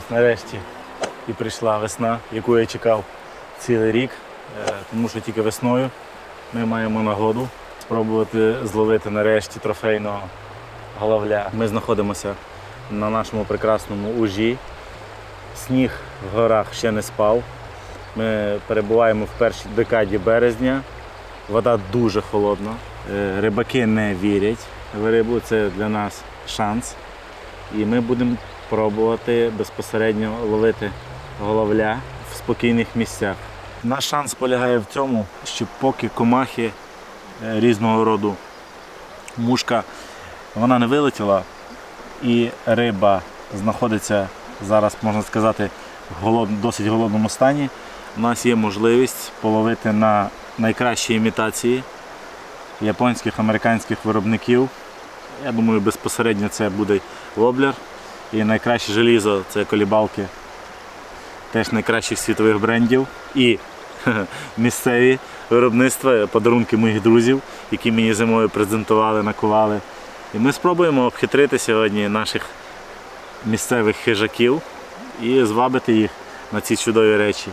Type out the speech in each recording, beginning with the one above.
нарешті і прийшла весна, яку я чекав цілий рік, тому що тільки весною ми маємо нагоду спробувати зловити нарешті трофейного головля. Ми знаходимося на нашому прекрасному Ужі. Сніг в горах ще не спав. Ми перебуваємо в першій декаді березня. Вода дуже холодна. Рибаки не вірять в рибу, це для нас шанс. І ми будемо пробувати безпосередньо ловити головля в спокійних місцях. Наш шанс полягає в цьому, що поки комахи різного роду, мушка, вона не вилетіла і риба знаходиться зараз, можна сказати, в досить голодному стані, у нас є можливість половити на найкращі імітації японських, американських виробників. Я думаю, безпосередньо це буде воблер. І найкраще желізо – це колібалки теж найкращих світових брендів. І місцеві виробництва, подарунки моїх друзів, які мені зимою презентували, накували. І ми спробуємо обхитрити сьогодні наших місцевих хижаків і звабити їх на ці чудові речі.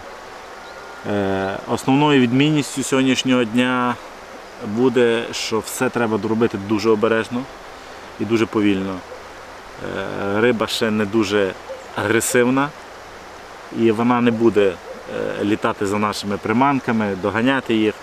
Основною відмінністю сьогоднішнього дня буде, що все треба робити дуже обережно і дуже повільно. Риба ще не дуже агресивна і вона не буде літати за нашими приманками, доганяти їх.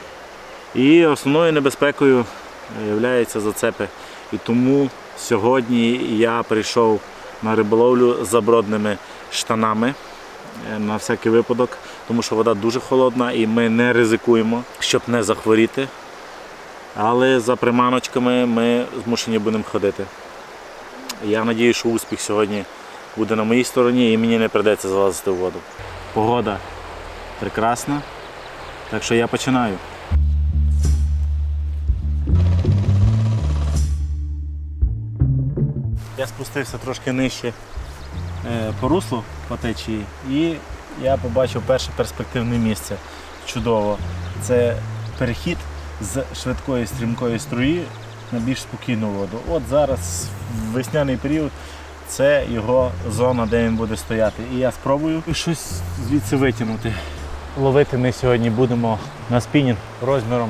І основною небезпекою є зацепи. І тому сьогодні я прийшов на риболовлю з забродними штанами на всякий випадок, тому що вода дуже холодна і ми не ризикуємо, щоб не захворіти. Але за приманочками ми змушені будемо ходити. Я сподіваюся, що успіх сьогодні буде на моїй стороні і мені не прийдеться залазити в воду. Погода прекрасна, так що я починаю. Я спустився трошки нижче по руслу, по течії, і я побачив перше перспективне місце. Чудово. Це перехід з швидкої стрімкої струї на більш спокійну воду. От зараз, в весняний період, це його зона, де він буде стояти. І я спробую щось звідси витягнути. Ловити ми сьогодні будемо на спінінг розміром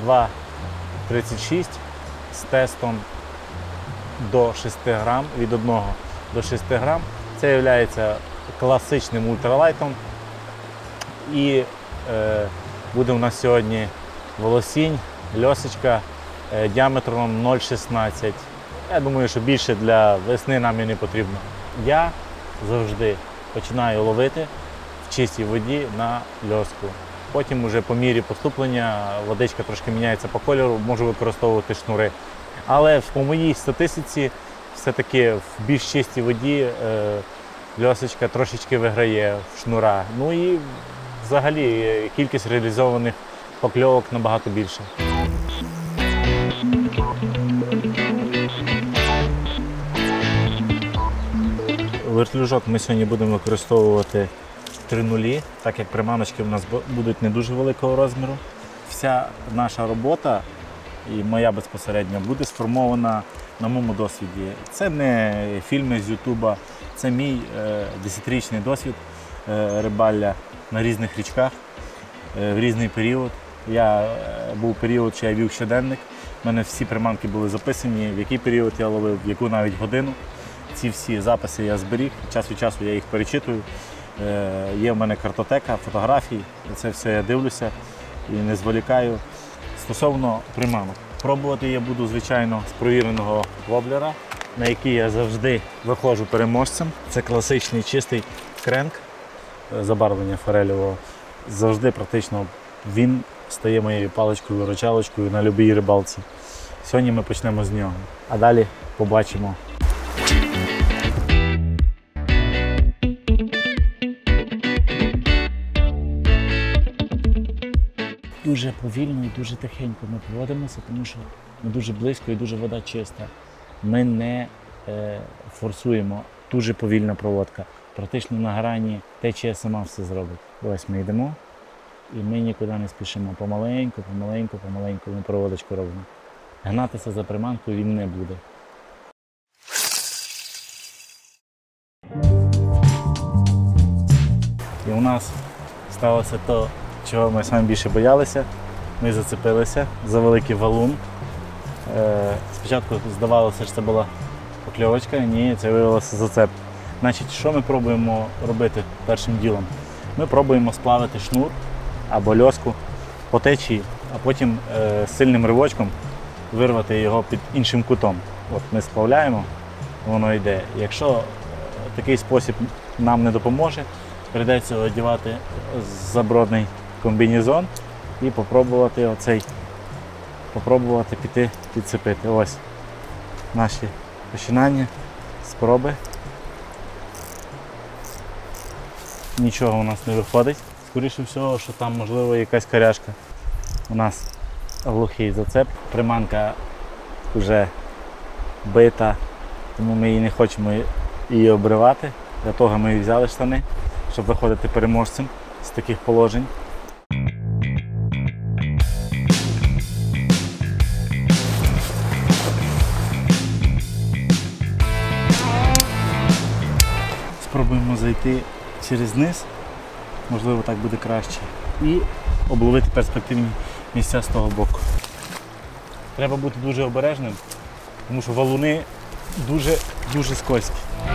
2,36 з тестом до 6 грам, від 1 до 6 грам. Це є класичним ультралайтом. І буде у нас сьогодні волосінь, льосочка діаметром 0,16. Я думаю, що більше для весни нам і не потрібно. Я завжди починаю ловити в чистій воді на льоску. Потім уже по мірі поступлення водичка трошки міняється по кольору, можу використовувати шнури. Але по моїй статистиці все-таки в більш чистій воді льосочка трошечки виграє в шнура. Ну і взагалі кількість реалізованих покльовок набагато більше. Вертлюжок ми сьогодні будемо використовувати 3,0, так як приманочки у нас будуть не дуже великого розміру. Вся наша робота і моя безпосередньо буде сформована на моєму досвіді. Це не фільми з Ютуба, це мій 10-річний досвід рибалля на різних річках в різний період. Був період, що я вів щоденник. У мене всі приманки були записані, в який період я ловив, в яку навіть годину. Ці всі записи я зберіг, час від часу я їх перечитую. Є в мене картотека, фотографії, це все я дивлюся і не зволікаю. Стосовно приманок. Пробувати я буду, звичайно, з провіреного воблера, на який я завжди виходжу переможцем. Це класичний чистий кренк, забарвлення форельового. Завжди практично він стає моєю паличкою-виручалочкою на будь-якій рибалці. Сьогодні ми почнемо з нього, а далі побачимо. Дуже повільно і дуже тихенько ми поводимося, тому що ми дуже близько і дуже вода чиста. Ми не форсуємо, дуже повільна проводка. Практично на грані течія сама все зробить. Ось ми йдемо і ми нікуди не спішимо. Помаленьку, помаленьку, помаленьку ми проводочку робимо. Гнатися за приманкою він не буде. нас сталося те, чого ми найбільше боялися. Ми зацепилися за великий валун. Спочатку здавалося, що це була покльовочка, ні, це виявилося зацеп. Значить, що ми пробуємо робити першим ділом? Ми пробуємо сплавити шнур або льоску по течії, а потім сильним ривочком вирвати його під іншим кутом. От ми сплавляємо, воно йде. Якщо такий спосіб нам не допоможе, прийдеться одягати забродний комбінезон і попробувати піти підцепити. Ось наші починання, спроби. Нічого у нас не виходить. Скоріше всього, що там можливо якась коряшка. У нас глухий зацеп, приманка вже бита, тому ми її не хочемо її обривати. Для того ми і взяли штани, щоб виходити переможцем з таких положень. Спробуємо зайти через низ, можливо так буде краще, і обловити перспективні місця з того боку. Треба бути дуже обережним, тому що валуни дуже скользкі.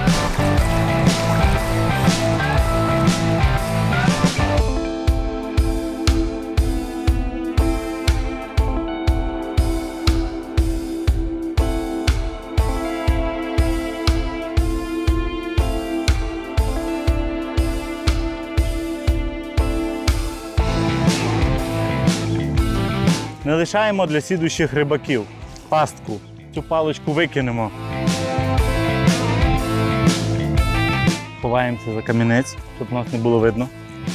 Не лишаємо для слідуючих рибаків пастку. Цю паличку викинемо. Ховаємося за камінець, щоб нас не було видно.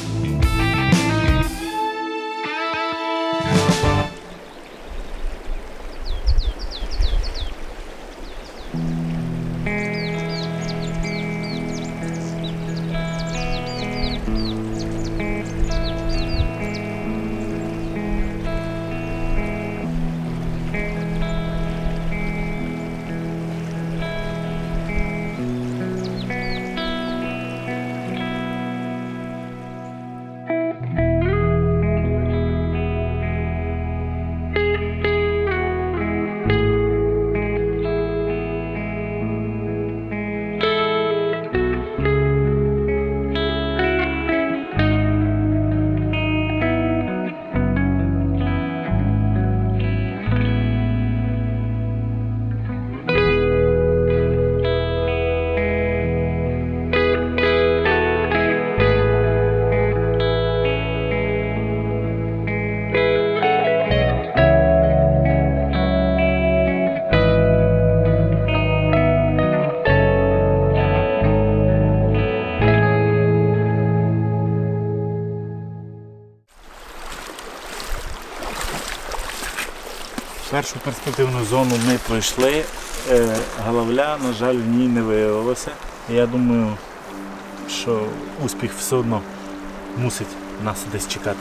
Першу перспективну зону ми пройшли, головля, на жаль, в ній не виявилося. Я думаю, що успіх все одно мусить нас десь чекати.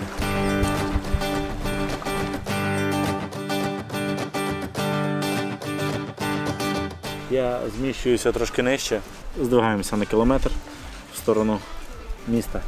Я зміщуюся трошки нижче, здвигаємося на кілометр в сторону міста.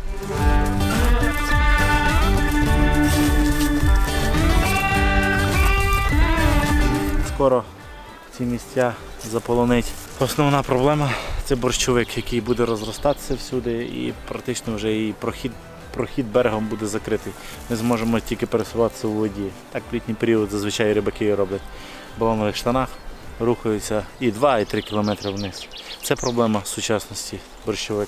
Скоро ці місця заполонить. Основна проблема – це борщовик, який буде розростатися всюди і практично вже і прохід берегом буде закритий. Ми зможемо тільки пересуватися у воді. Так в літній період зазвичай рибаки роблять. В балонових штанах рухаються і 2, і 3 кілометри вниз. Це проблема сучасності борщовик.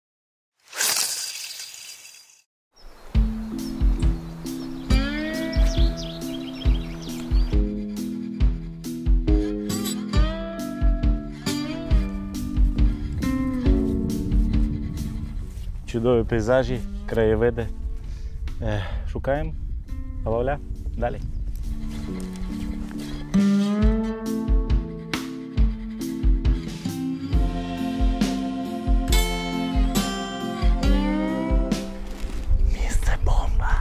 Чудові пейзажі, краєвиди. Шукаємо головля. Далі. Місце бомба.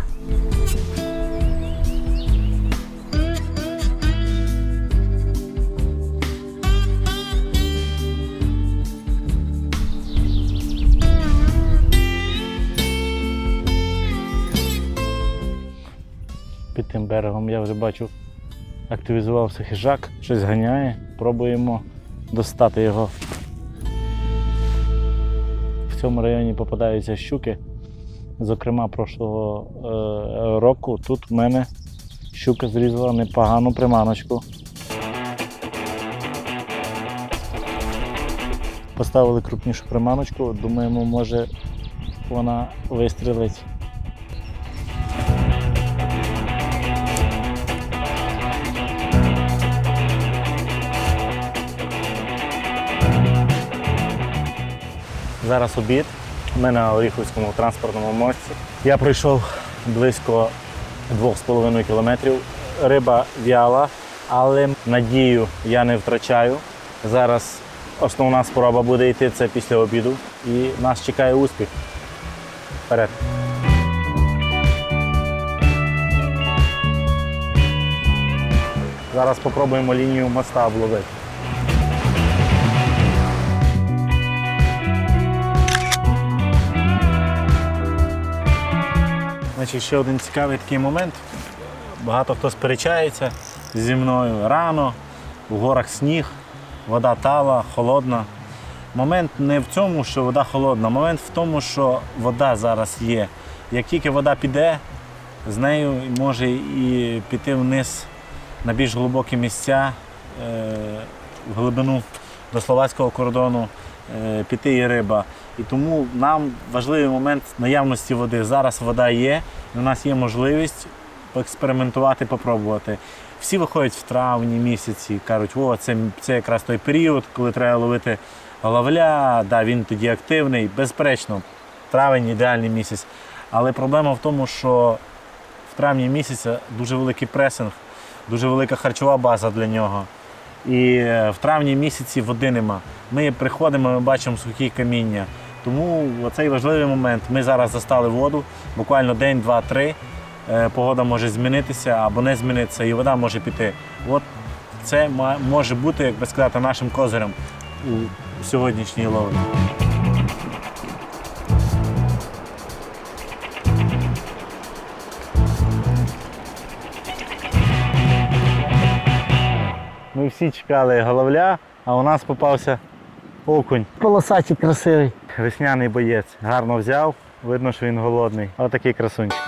тим берегом я вже бачу, активізувався хижак, щось ганяє, пробуємо достати його. В цьому районі попадаються щуки. Зокрема, прошлого року тут в мене щука зрізала непогану приманочку. Поставили крупнішу приманочку, думаємо, може вона вистрілить. Зараз обід. Ми на Оріхівському транспортному мості. Я пройшов близько 2,5 кілометрів. Риба в'яла, але надію я не втрачаю. Зараз основна спроба буде йти, це після обіду. І нас чекає успіх. Вперед! Зараз спробуємо лінію моста обловити. Значить, ще один цікавий такий момент. Багато хто сперечається зі мною. Рано, у горах сніг, вода тала, холодна. Момент не в цьому, що вода холодна, момент в тому, що вода зараз є. Як тільки вода піде, з нею може і піти вниз на більш глибокі місця, в глибину до словацького кордону, піти і риба. І тому нам важливий момент наявності води. Зараз вода є, і у нас є можливість поекспериментувати, попробувати. Всі виходять в травні місяці, кажуть, о, це якраз той період, коли треба ловити головля, да, він тоді активний. Безперечно, травень – ідеальний місяць. Але проблема в тому, що в травні місяця дуже великий пресинг, дуже велика харчова база для нього. І в травні місяці води нема. Ми приходимо, ми бачимо сухі каміння. Тому оцей важливий момент. Ми зараз застали воду, буквально день, два, три. Погода може змінитися або не змінитися, і вода може піти. От це може бути, як би сказати, нашим козирем у сьогоднішній ловлі. Ми всі чекали головля, а у нас попався окунь. Полосатий, красивий. Весняний боєць. Гарно взяв, видно, що він голодний. Ось такий красунчик.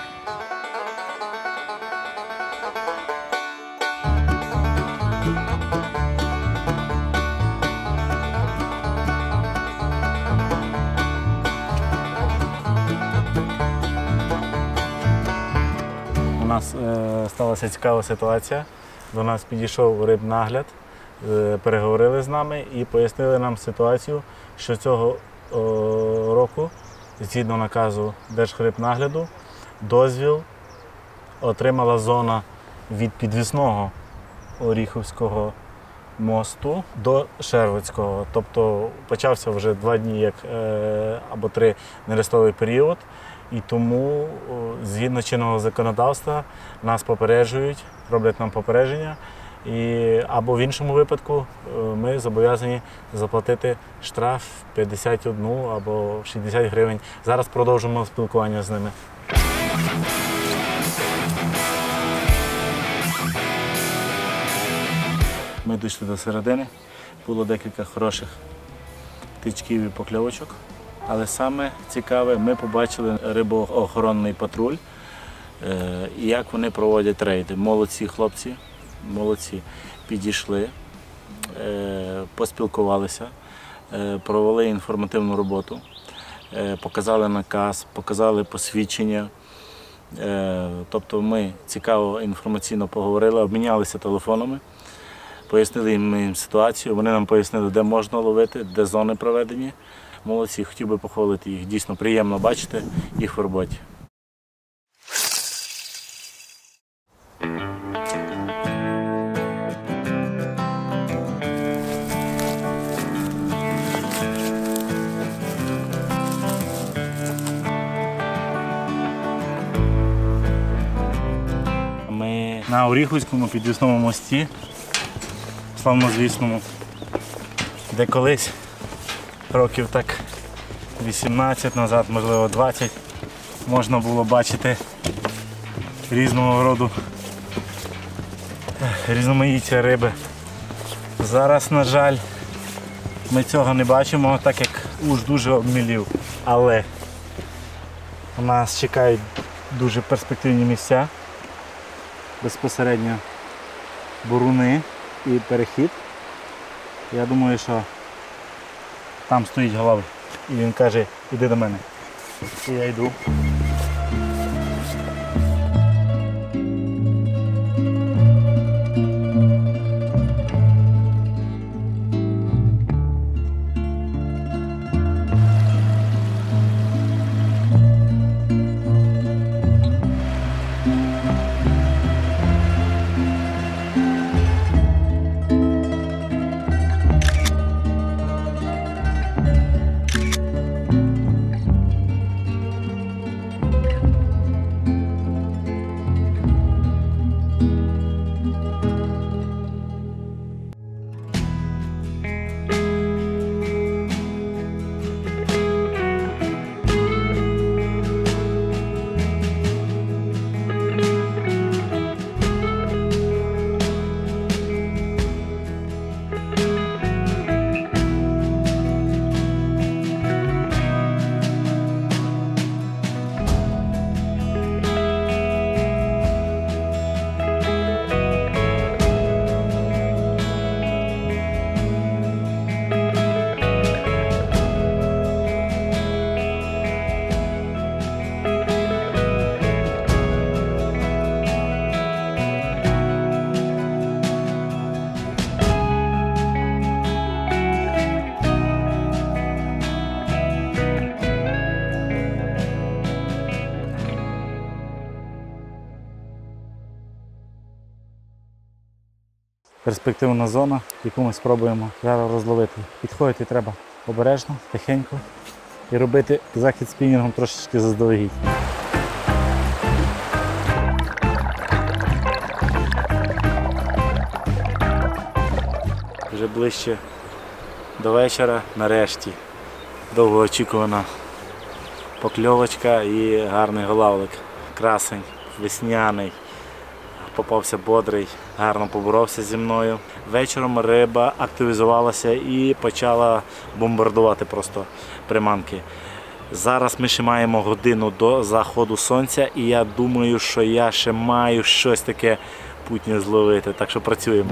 У нас сталася цікава ситуація. До нас підійшов рибнагляд, переговорили з нами і пояснили нам ситуацію, що цього року, згідно наказу Держрибнагляду, дозвіл отримала зона від підвісного Оріхівського мосту до Шервицького. Тобто почався вже 2 дні або 3 нерестовий період. І тому, згідно чинного законодавства, нас попереджують, роблять нам попередження. Або в іншому випадку ми зобов'язані заплатити штраф 51 або 60 гривень. Зараз продовжимо спілкування з ними. Ми дійшли до середини. Було декілька хороших тичків і покльовочок. Але саме цікаве, ми побачили рибоохоронний патруль і як вони проводять рейди. Молодці хлопці, молодці. Підійшли, поспілкувалися, провели інформативну роботу, показали наказ, показали посвідчення. Тобто ми цікаво інформаційно поговорили, обмінялися телефонами, пояснили їм ситуацію, вони нам пояснили, де можна ловити, де зони проведені. Молодці, хотів би похвалити їх. Дійсно приємно бачити їх в роботі. Ми на Оріхівському підвісному мості, славнозвісному, де колись років так 18 назад, можливо 20, можна було бачити різного роду різноманіття риби. Зараз, на жаль, ми цього не бачимо, так як уж дуже обмілів. Але нас чекають дуже перспективні місця. Безпосередньо буруни і перехід. Я думаю, що там стоїть голова. І він каже, іди до мене. І я йду. Перспективна зона, яку ми спробуємо зараз розловити. Підходити треба обережно, тихенько і робити захід спінінгом трошечки заздалегідь. Вже ближче до вечора, нарешті, довгоочікувана покльовочка і гарний голавлик. Красень, весняний. Попався бодрий, гарно поборовся зі мною. Вечором риба активізувалася і почала бомбардувати просто приманки. Зараз ми ще маємо годину до заходу сонця і я думаю, що я ще маю щось таке путнє зловити, так що працюємо.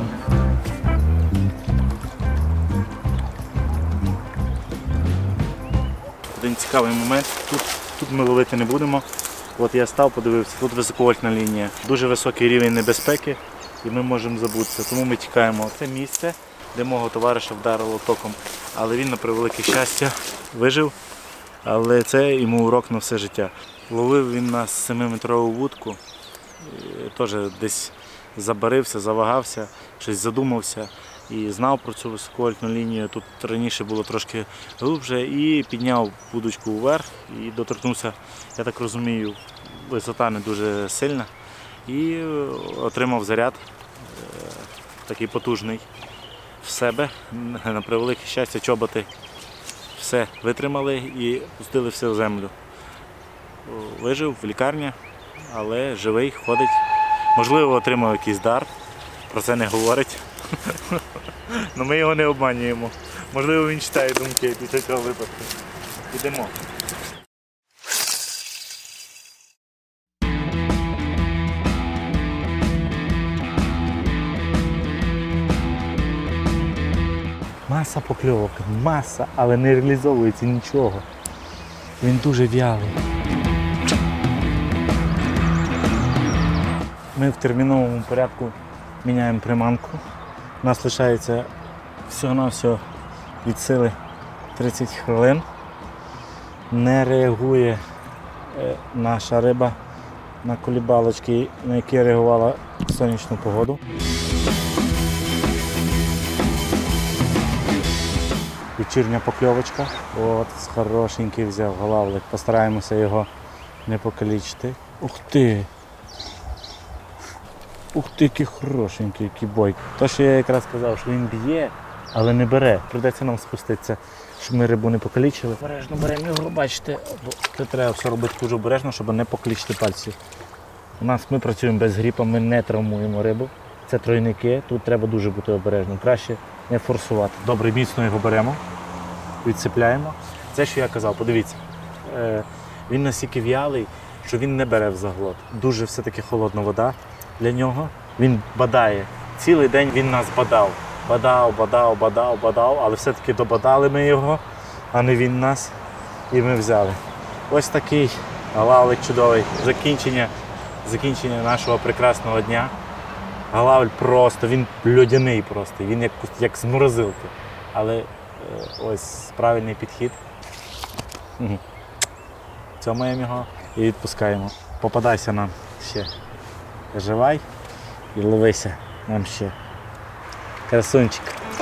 Один цікавий момент, тут ми ловити не будемо. От я став, подивився, тут високовольтна лінія, дуже високий рівень небезпеки і ми можемо забутися. Тому ми тікаємо. Це місце, де мого товариша вдарило током, але він, на превелике щастя, вижив, але це йому урок на все життя. Ловив він на 7-метрову вудку, теж десь забарився, завагався, щось задумався і знав про цю високовольтну лінію. Тут раніше було трошки глибше і підняв вудочку вверх і доторкнувся, я так розумію, висота не дуже сильна і отримав заряд такий потужний в себе. На превелике щастя, чоботи все витримали і пустили все в землю. Вижив в лікарні, але живий, ходить. Можливо, отримав якийсь дар, про це не говорить. Але ми його не обманюємо. Можливо, він читає думки після цього випадку. Йдемо. Маса покльовок, маса, але не реалізовується нічого. Він дуже в'ялий. Ми в терміновому порядку міняємо приманку. У нас лишається всього-навсього від сили 30 хвилин. Не реагує наша риба на колібалочки, на які реагувала в сонячну погоду. Вечірня покльовочка. От, хорошенький взяв голавлик. Постараємося його не покалічити. Ух ти! Ух ти, який хорошенький, який бойк. То, що я якраз сказав, що він б'є, але не бере. Придеться нам спуститися, щоб ми рибу не покалічили. Обережно беремо його, бачите, бо це треба все робити дуже обережно, щоб не покалічити пальці. У нас ми працюємо без гріпа, ми не травмуємо рибу. Це тройники, тут треба дуже бути обережним. Краще не форсувати. Добре, міцно його беремо, відцепляємо. Це, що я казав, подивіться, він настільки в'ялий, що він не бере в заглот. Дуже все-таки холодна вода для нього. Він бадає. Цілий день він нас бадав. Бадав, але все-таки добадали ми його, а не він нас. І ми взяли. Ось такий галавлик чудовий. Закінчення нашого прекрасного дня. Галавль просто, він льодяний просто, він як з морозилки. Але ось правильний підхід. Цьомаємо його і відпускаємо. Попадайся нам ще. Живай і ловися нам ще. Красунчик.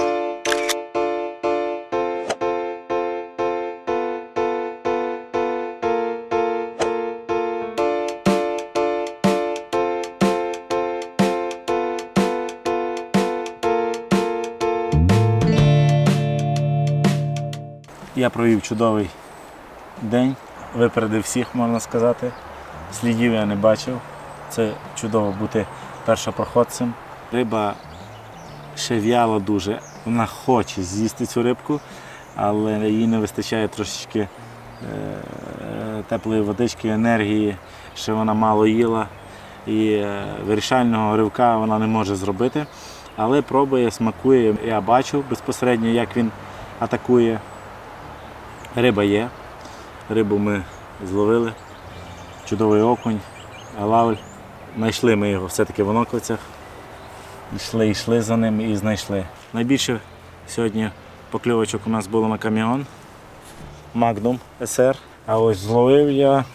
Я провів чудовий день, випередив всіх, можна сказати. Слідів я не бачив. Це чудово бути першопроходцем. Риба ще в'яла дуже. Вона хоче з'їсти цю рибку, але їй не вистачає трошечки теплої водички, енергії, ще вона мало їла. І вирішального ривка вона не може зробити. Але пробує, смакує. Я бачу безпосередньо, як він атакує. Риба є. Рибу ми зловили. Чудовий окунь, галавль. Знайшли ми його все-таки в Оноклицях. Йшли за ним і знайшли. Найбільше сьогодні покльовочок у нас було на каміон. Magnum SR. А ось зловив я.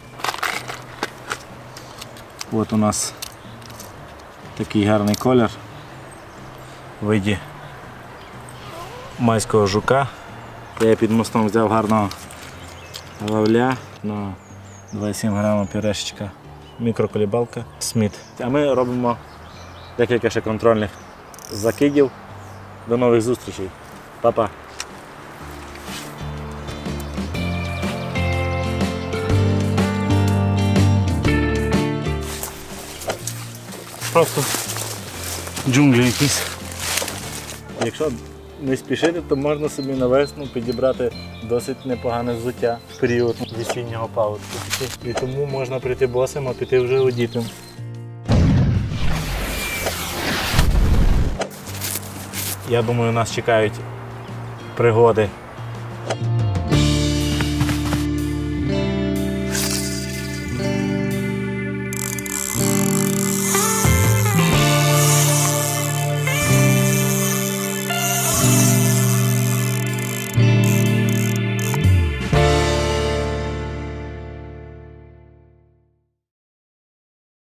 От у нас такий гарний колір у виді майського жука. Я під мостом взяв гарного лавля на 2,7 грама пюрешечка, мікроколібалка Сміт. А ми робимо декілька ще контрольних закидів. До нових зустрічей. Па-па. Просто джунглі якісь. Якщо не спішити, то можна собі на весну підібрати досить непогане взуття в період весіннього паводку. І тому можна прийти босим, а піти вже одітим. Я думаю, нас чекають пригоди